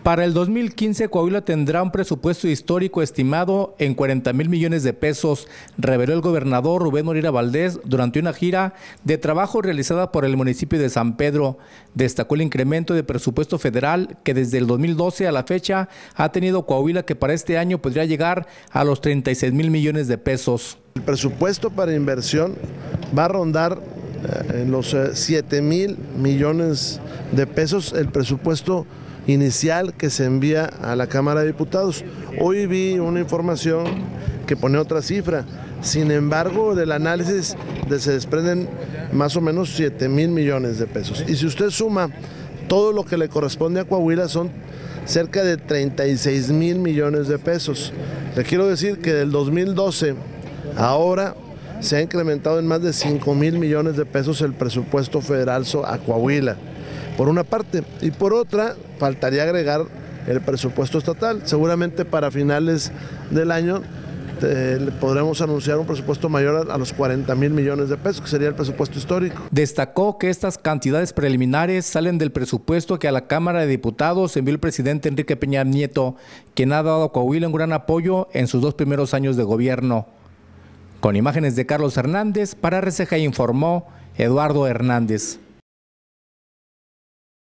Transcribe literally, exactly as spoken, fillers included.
Para el dos mil quince, Coahuila tendrá un presupuesto histórico estimado en cuarenta mil millones de pesos, reveló el gobernador Rubén Moreira Valdés durante una gira de trabajo realizada por el municipio de San Pedro. Destacó el incremento de presupuesto federal que desde el dos mil doce a la fecha ha tenido Coahuila, que para este año podría llegar a los treinta y seis mil millones de pesos. El presupuesto para inversión va a rondar en los siete mil millones de pesos, el presupuesto inicial que se envía a la Cámara de Diputados. Hoy vi una información que pone otra cifra, sin embargo del análisis de, se desprenden más o menos siete mil millones de pesos. Y si usted suma todo lo que le corresponde a Coahuila, son cerca de treinta y seis mil millones de pesos. Le quiero decir que del dos mil doce a ahora se ha incrementado en más de cinco mil millones de pesos el presupuesto federal a Coahuila, por una parte, y por otra faltaría agregar el presupuesto estatal. Seguramente para finales del año eh, podremos anunciar un presupuesto mayor a, a los cuarenta mil millones de pesos, que sería el presupuesto histórico. Destacó que estas cantidades preliminares salen del presupuesto que a la Cámara de Diputados envió el presidente Enrique Peña Nieto, quien ha dado a Coahuila un gran apoyo en sus dos primeros años de gobierno. Con imágenes de Carlos Hernández, para R C G informó Eduardo Hernández.